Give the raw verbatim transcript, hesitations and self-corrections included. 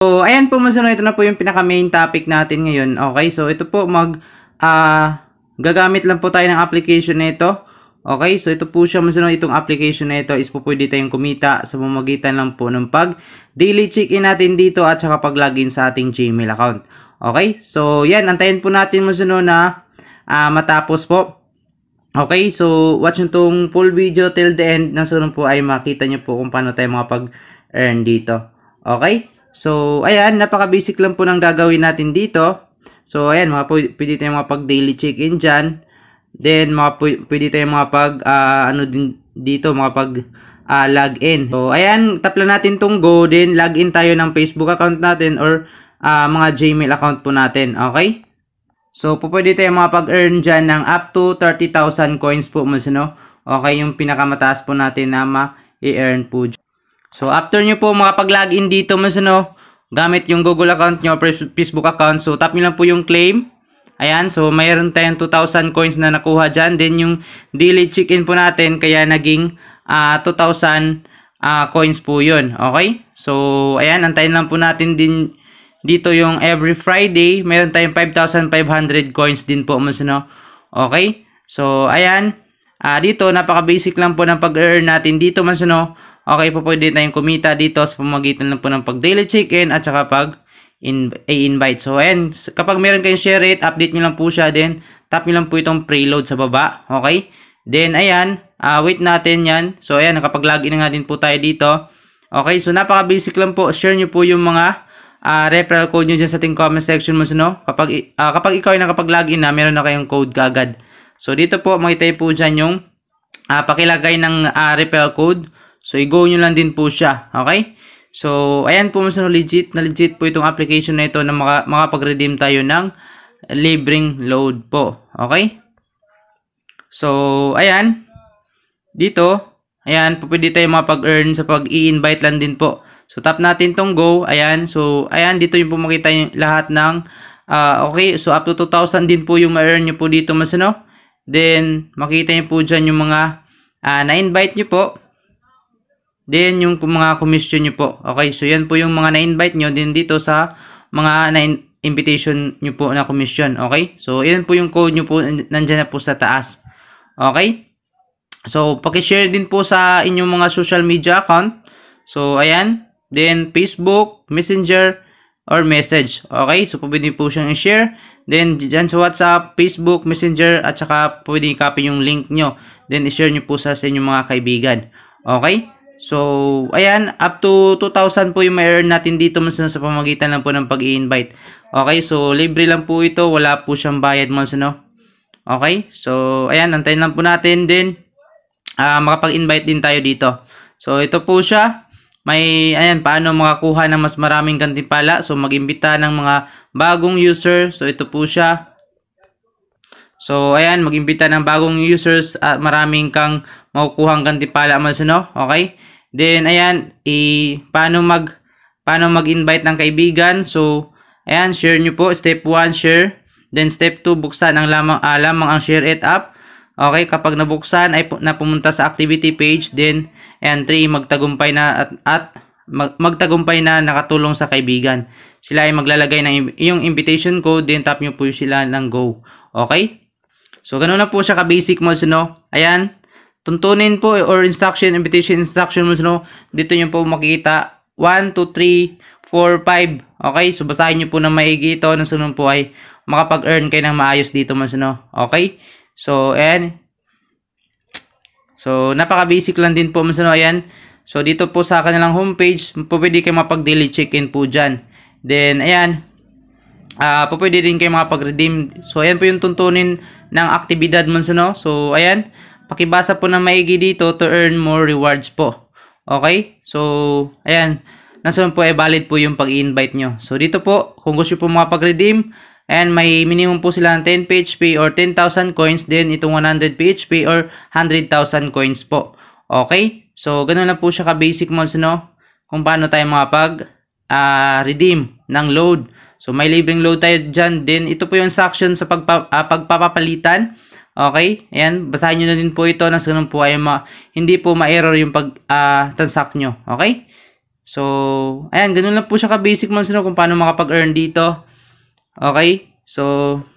So, ayan po mga ito na po yung pinaka main topic natin ngayon. Okay, so ito po mag uh, gagamit lang po tayo ng application na ito. Okay, so ito po siya mga itong application na ito is po pwede tayong kumita sa pamamagitan lang po ng pag daily check-in natin dito at saka pag login sa ating Gmail account. Okay, so yan, antayin po natin mga na uh, matapos po. Okay, so watch nyo itong full video till the end. Nasunod po ay makita nyo po kung paano tayo makapag-earn dito. Okay, so ayan, napaka-basic lang po ng gagawin natin dito. So ayan, mga pwede tayong makapag-daily check-in dyan. Then mga pwede tayong makapag uh, ano din dito, makapag uh, login. So ayan, tap lang natin tong go, then login tayo ng Facebook account natin or uh, mga Gmail account po natin. Okay? So, po pwede tayo makapag-earn dyan ng up to thirty thousand coins po mas, no? Okay, yung pinakamataas po natin na ma-earn po dyan. So, after nyo po makapag-login dito mas, no? Gamit yung Google account nyo, Facebook account. So, tap nyo lang po yung claim. Ayan, so mayroon tayong two thousand coins na nakuha dyan. Then, yung daily check-in po natin, kaya naging uh, two thousand uh, coins po yun. Okay? So, ayan, antayin lang po natin din dito yung every Friday, meron tayong five thousand five hundred coins din po mas, no? Okay? So, ayan. Uh, dito, napaka-basic lang po ng pag-earn natin dito mas, no? Okay po, pwede tayong kumita dito sa pamamagitan lang po ng pag-daily check-in at saka pag-invite. So, ayan. Kapag meron kayong share it, update nyo lang po siya. Then, tap nyo lang po itong preload sa baba. Okay? Then, ayan. Uh, wait natin yan. So, ayan. Nakapag-login na nga din po tayo dito. Okay? So, napaka-basic lang po. Share nyo po yung mga Uh, referral code nyo dyan sa ating comment section mo, no? Kapag, uh, kapag ikaw ay nakapag-login na, meron na kayong code kagad. So, dito po, makita po dyan yung uh, pakilagay ng uh, referral code. So, i-go nyo lang din po siya. Okay? So, ayan po, mas no, legit na legit po itong application na ito na maka, makapag-redeem tayo ng libreng load po. Okay? So, ayan. Dito, ayan, po pwede tayo makapag-earn sa pag-i-invite lang din po. So, tap natin tong go. Ayan. So, ayan. Dito yung po makita yung lahat ng uh, okay. So, up to two thousand din po yung ma-earn nyo po dito mas, no? Then, makita nyo po dyan yung mga uh, na-invite nyo po. Then, yung mga commission nyo po. Okay. So, yan po yung mga na-invite nyo din dito sa mga na-invitation nyo po na commission. Okay. So, yan po yung code nyo po. Nandyan na po sa taas. Okay. So, pakishare din po sa inyong mga social media account. So, ayan. Then, Facebook, Messenger, or Message. Okay? So, pwede po siyang i-share. Then, dyan sa WhatsApp, Facebook, Messenger, at saka pwede i-copy yung link nyo. Then, i-share nyo po sa, sa inyong mga kaibigan. Okay? So, ayan. Up to two thousand po yung ma-earn natin dito mas sa pamagitan lang po ng pag-i-invite. Okay? So, libre lang po ito. Wala po siyang bayad mas, no? Okay? So, ayan. Antayin lang po natin din. Uh, makapag-invite din tayo dito. So, ito po siya. May, ayan, paano makakuha ng mas maraming gantimpala. So, mag-imbita ng mga bagong user. So, ito po siya. So, ayan, mag-imbita ng bagong users at maraming kang makukuhang gantimpala mas, no? Okay? Then, ayan, i paano mag paano mag-invite ng kaibigan. So, ayan, share nyo po. Step one, share. Then, step two, buksan ang lamang, ah, lamang ang share it app. Okay, kapag nabuksan ay na pumunta sa activity page, then and three magtagumpay na at, at mag, magtagumpay na nakatulong sa kaibigan. Sila ay maglalagay ng yung invitation code, then tap nyo po sila ng go. Okay? So ganoon na po siya ka-basic mo, no? Ayan. Tuntunin po or instruction, invitation instruction mo, no? Dito nyo po makikita one, two, three, four, five. Okay? So basahin nyo po na maigi ito. Nang sunod po ay makapag-earn kayo ng maayos dito, mo, no? Okay? So, ayan. So, napaka-basic lang din po. Masano, ayan. So, dito po sa kanilang homepage, po pwede kayo mapag-daily check-in po dyan. Then, ayan. Uh, po pwede din kayo makapag-redeem. So, ayan po yung tuntunin ng aktibidad, masano. So, ayan. Pakibasa po na maigi dito to earn more rewards po. Okay? So, ayan. Nasaan po ay valid po yung pag-i-invite nyo. So, dito po, kung gusto po makapag-redeem, and may minimum po sila ng ten P H P or ten thousand coins, then itong one hundred P H P or one hundred thousand coins po. Okay? So, ganun na po siya ka-basic mods, no? Kung paano tayo makapag uh, redeem ng load. So, may libreng load tayo dyan. Then, ito po yung section sa pagpa, uh, pagpapapalitan. Okay? Ayan, basahin nyo na din po ito. Nas ganun po ay ma, hindi po ma-error yung pag-transact uh, nyo. Okay? So, ayan, ganun lang po siya ka-basic mga sino kung paano makapag-earn dito. Okay? So,